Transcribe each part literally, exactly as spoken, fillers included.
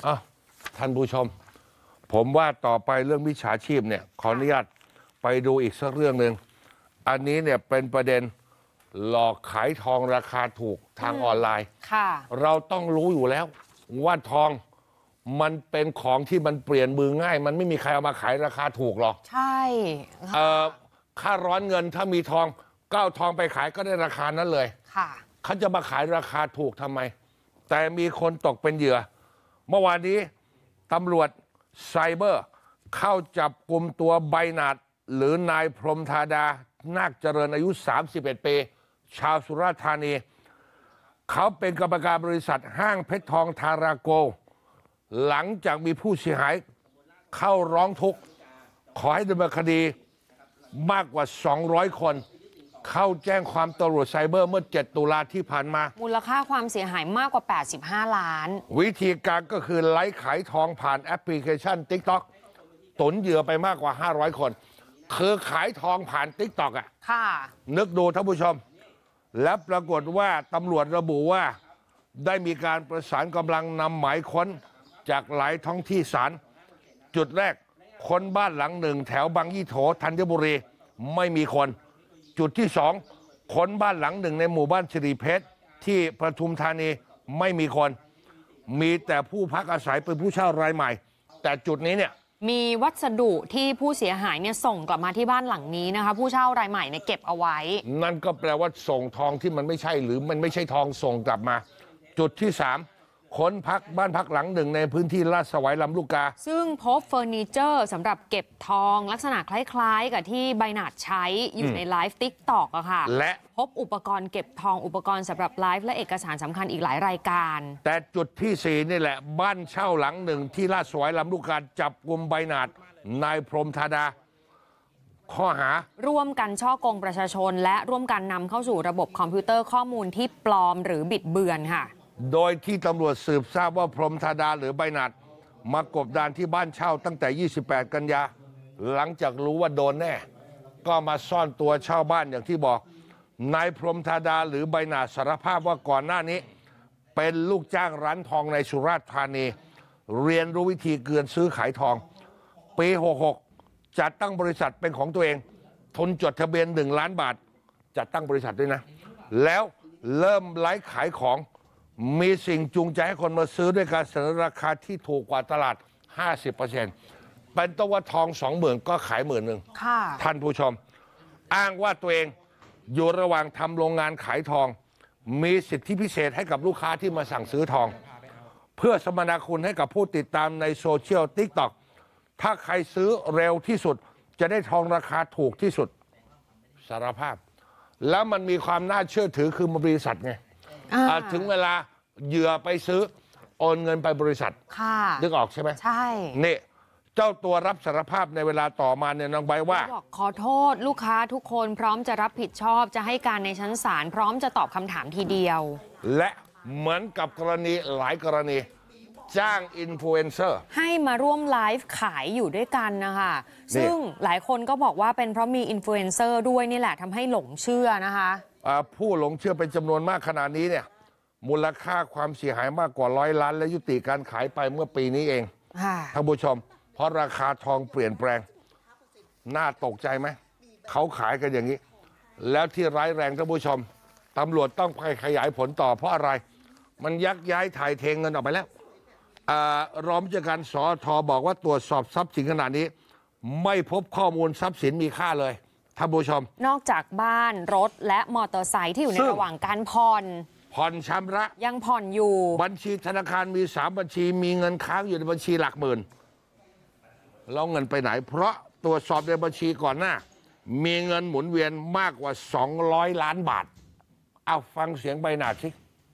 อ่ะท่านผู้ชมผมว่าต่อไปเรื่องมิจฉาชีพเนี่ยขออนุญาตไปดูอีกสักเรื่องหนึ่งอันนี้เนี่ยเป็นประเด็นหลอกขายทองราคาถูกทางออนไลน์ค่ะเราต้องรู้อยู่แล้วว่าทองมันเป็นของที่มันเปลี่ยนมือง่ายมันไม่มีใครเอามาขายราคาถูกหรอกใช่เอ่อค่าร้อนเงินถ้ามีทองก็เอาทองไปขายก็ได้ราคานั้นเลยค่ะเขาจะมาขายราคาถูกทำไมแต่มีคนตกเป็นเหยื่อเมื่อวานนี้ตำรวจไซเบอร์เข้าจับกลุ่มตัวใบหนาดหรือนายพรหมธาดานาคเจริญอายุสามสิบเอ็ดปีชาวสุราษฎร์ธานีเขาเป็นกรรมการบริษัทห้างเพชรทองทาราโกหลังจากมีผู้เสียหายเข้าร้องทุกข์ขอให้ดำเนินคดีมากกว่าสองร้อยคนเข้าแจ้งความตำรวจไซเบอร์เมื่อเจ็ดตุลาที่ผ่านมามูลค่าความเสียหายมากกว่าแปดสิบห้าล้านวิธีการก็คือไลฟ์ขายทองผ่านแอปพลิเคชัน TikTok ตุนเหยื่อไปมากกว่าห้าร้อยคนคือขายทองผ่าน TikTok อ่ะค่ะนึกดูท่านผู้ชมและปรากฏว่าตำรวจระบุว่าได้มีการประสานกำลังนำหมายค้นจากหลายท้องที่ศาลจุดแรกค้นบ้านหลังหนึ่งแถวบางยี่โถธัญบุรีไม่มีคนจุดที่สองค้นบ้านหลังหนึ่งในหมู่บ้านสิริเพชรที่ปทุมธานีไม่มีคนมีแต่ผู้พักอาศัยเป็นผู้เช่ารายใหม่แต่จุดนี้เนี่ยมีวัสดุที่ผู้เสียหายเนี่ยส่งกลับมาที่บ้านหลังนี้นะคะผู้เช่ารายใหม่เนี่ยเก็บเอาไว้นั่นก็แปลว่าส่งทองที่มันไม่ใช่หรือมันไม่ใช่ทองส่งกลับมาจุดที่สามค้นพักบ้านพักหลังหนึ่งในพื้นที่ลาดสวายลำลูกกาซึ่งพบเฟอร์นิเจอร์สำหรับเก็บทองลักษณะคล้ายๆกับที่ใบหนาดใช้อยู่ในไลฟ์ติ๊กต็อกอะค่ะและพบอุปกรณ์เก็บทองอุปกรณ์สำหรับไลฟ์และเอกสารสำคัญอีกหลายรายการแต่จุดที่สี่นี่แหละบ้านเช่าหลังหนึ่งที่ลาดสวายลำลูกกาจับกุมใบหนาดนายพรหมธาดาข้อหาร่วมกันฉ้อโกงประชาชนและร่วมกันนำเข้าสู่ระบบคอมพิวเตอร์ข้อมูลที่ปลอมหรือบิดเบือนค่ะโดยที่ตำรวจสืบทราบว่าพรหมธาดาหรือใบหนาดมากบดานที่บ้านเช่าตั้งแต่ยี่สิบแปดกันยาหลังจากรู้ว่าโดนแน่ก็มาซ่อนตัวเช่าบ้านอย่างที่บอกนายพรหมธาดาหรือใบหนาดสารภาพว่าก่อนหน้านี้เป็นลูกจ้างร้านทองในสุราษฎร์ธานีเรียนรู้วิธีเกือนซื้อขายทองปีหกหกจัดตั้งบริษัทเป็นของตัวเองทุนจดทะเบียนหนึ่งล้านบาทจัดตั้งบริษัทด้วยนะแล้วเริ่มไลฟ์ขายของมีสิ่งจูงใจให้คนมาซื้อด้วยการเสนอราคาที่ถูกกว่าตลาด ห้าสิบเปอร์เซ็นต์ เป็นตัวทองสองหมื่นก็ขายหมื่นหนึ่งท่านผู้ชมอ้างว่าตัวเองอยู่ระหว่างทำโรงงานขายทองมีสิทธิพิเศษให้กับลูกค้าที่มาสั่งซื้อทองเพื่อสมนาคุณให้กับผู้ติดตามในโซเชียล TikTok ถ้าใครซื้อเร็วที่สุดจะได้ทองราคาถูกที่สุดสารภาพแล้วมันมีความน่าเชื่อถือคือบริษัทไงถึงเวลาเหยื่อไปซื้อโอนเงินไปบริษัทนึกออกใช่ไหมใช่นี่เจ้าตัวรับสารภาพในเวลาต่อมาเนี่ยน้องใบว่าบอกขอโทษลูกค้าทุกคนพร้อมจะรับผิดชอบจะให้การในชั้นศาลพร้อมจะตอบคำถามทีเดียวและเหมือนกับกรณีหลายกรณีจ้างอินฟลูเอนเซอร์ให้มาร่วมไลฟ์ขายอยู่ด้วยกันนะคะซึ่งหลายคนก็บอกว่าเป็นเพราะมีอินฟลูเอนเซอร์ด้วยนี่แหละทำให้หลงเชื่อนะคะผู้หลงเชื่อเป็นจำนวนมากขนาดนี้เนี่ยมูลค่าความเสียหายมากกว่าร้อยล้านและยุติการขายไปเมื่อปีนี้เองท่านผู้ชมเพราะราคาทองเปลี่ยนแปลงน่าตกใจไหมเขาขายกันอย่างนี้แล้วที่ร้ายแรงท่านผู้ชมตำรวจต้องไปขยายผลต่อเพราะอะไรมันยักย้ายถ่ายเทเงินออกไปแล้วรองผู้จัดการสทบอกว่าตรวจสอบทรัพย์สินขนาดนี้ไม่พบข้อมูลทรัพย์สินมีค่าเลยท่านผู้ชมนอกจากบ้านรถและมอเตอร์ไซค์ที่อยู่ในระหว่างการผ่อนผ่อนชำระยังผ่อนอยู่บัญชีธนาคารมีสามบัญชีมีเงินค้างอยู่ในบัญชีหลักหมื่นแล้วเงินไปไหนเพราะตรวจสอบในบัญชีก่อนหน้ามีเงินหมุนเวียนมากกว่าสองร้อยล้านบาทเอาฟังเสียงใบหนาดสิ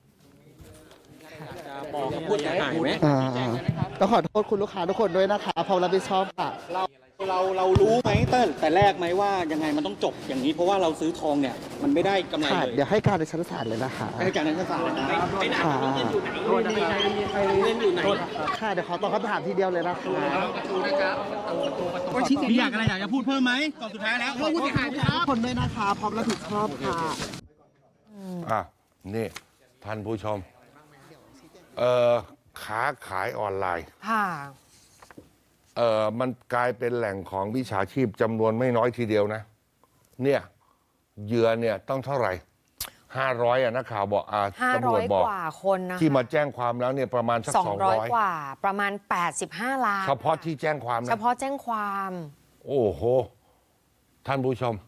บอกพูดหายไหมต้องขอโทษคุณลูกค้าทุกคนด้วยนะคะพร้อมรับผิดชอบค่ะเราเราเรารู้ไหมเติ้ลแต่แรกไหมว่ายังไงมันต้องจบอย่างนี้เพราะว่าเราซื้อทองเนี่ยมันไม่ได้กำไรเลยเดี๋ยวให้การในชั้นศาลเลยนะคะให้การในชั้นศาลเลยนะไปไหนเงินอยู่ไหนมีใครมีใครเงินอยู่ไหนค่ะเดี๋ยวขอตอบคำถามทีเดียวเลยนะคะมีอยากอะไรอยากจะพูดเพิ่มไหมก่อนสุดท้ายแล้วผู้เสียหายทุกคนด้วยนะคะพร้อมรับผิดชอบค่ะอ่ะนี่ท่านผู้ชมเอ่อค้าขายออนไลน์ค่ะเออมันกลายเป็นแหล่งของวิชาชีพจำนวนไม่น้อยทีเดียวนะ เนี่ยเหยื่อเนี่ยต้องเท่าไหร่ห้าร้อยอ่ะนักข่าวบอกอ่าห้าตำรร้วอจยบอกกว่าคนนะคะที่มาแจ้งความแล้วเนี่ยประมาณสักสองสองร้อยร้อยกว่า ประมาณแปดสิบห้าล้านเฉพาะที่แจ้งความเฉนะพาะแจ้งความโอ้โห ท่านผู้ชม